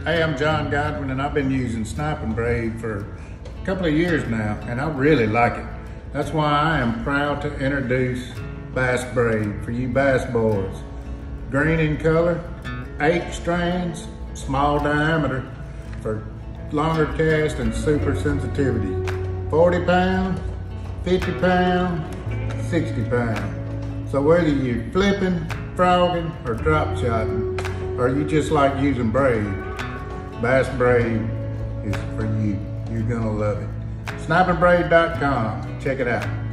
Hey, I'm John Godwin, and I've been using sniping braid for a couple of years now, and I really like it. That's why I am proud to introduce BassBraid for you bass boys. Green in color, 8 strands, small diameter for longer cast and super sensitivity. 40 pound, 50 pound, 60 pound. So whether you're flipping, frogging, or drop shotting, or you just like using braid, BassBraid is for you. You're gonna love it. Snipingbraid.com. Check it out.